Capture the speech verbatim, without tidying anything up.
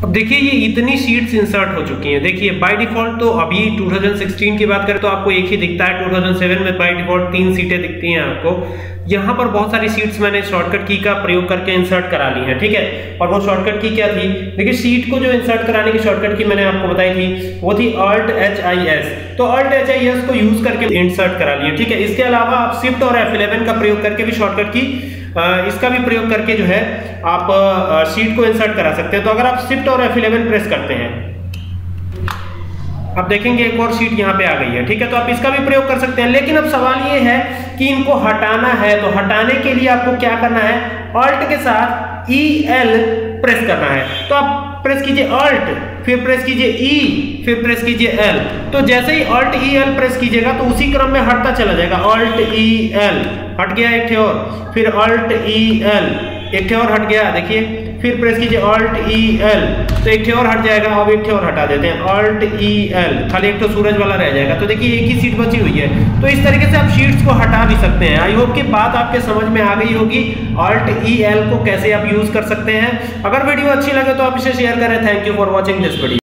अब देखिए ये इतनी शीट्स इंसर्ट हो चुकी हैं। देखिए बाय डिफॉल्ट तो अभी दो हज़ार सोलह की बात करें तो आपको एक ही दिखता है, दो हज़ार सात में बाय डिफॉल्ट तीन सीटें दिखती हैं आपको। यहाँ पर बहुत सारी सीट्स मैंने शॉर्टकट की का प्रयोग करके इंसर्ट करा ली हैं, ठीक है। और वो शॉर्टकट की क्या थी, देखिए सीट को जो इंसर्ट कराने की शॉर्टकट की मैंने आपको बताई थी वो थी ऑल्ट एच आई एस। तो ऑल्ट एच आई एस को यूज करके इंसर्ट करा लिया, ठीक है। इसके अलावा आप शिफ्ट और एफ इलेवन का प्रयोग करके भी शॉर्टकट की इसका भी प्रयोग करके जो है आप शीट को इंसर्ट करा सकते हैं। तो अगर आप शिफ्ट और एफ इलेवन प्रेस करते हैं, आप देखेंगे एक और शीट यहाँ पे आ गई है, ठीक है। तो आप इसका भी प्रयोग कर सकते हैं। लेकिन अब सवाल ये है कि इनको हटाना है, तो हटाने के लिए आपको क्या करना है, ऑल्ट के साथ ई एल प्रेस करना है। तो आप प्रेस कीजिए ऑल्ट, फिर प्रेस कीजिए ई, फिर प्रेस कीजिए एल। तो जैसे ही ऑल्ट ई एल प्रेस कीजिएगा तो उसी क्रम में हटता चला जाएगा। ऑल्ट ई एल हट गया एक ठे और, फिर ऑल्ट ई एल एक ठे और हट गया, देखिए। फिर प्रेस कीजिए ऑल्ट ई एल तो एक ठे और हट जाएगा। अब एक ठे और हटा देते हैं, ऑल्ट ई एल, खाली एक तो सूरज वाला रह जाएगा। तो देखिए एक ही सीट बची हुई है। तो इस तरीके से आप शीट्स को हटा भी सकते हैं। आई होप कि बात आपके समझ में आ गई होगी, ऑल्ट ई एल को कैसे आप यूज कर सकते हैं। अगर वीडियो अच्छी लगे तो आप इसे शेयर करें। Thank you for watching this video.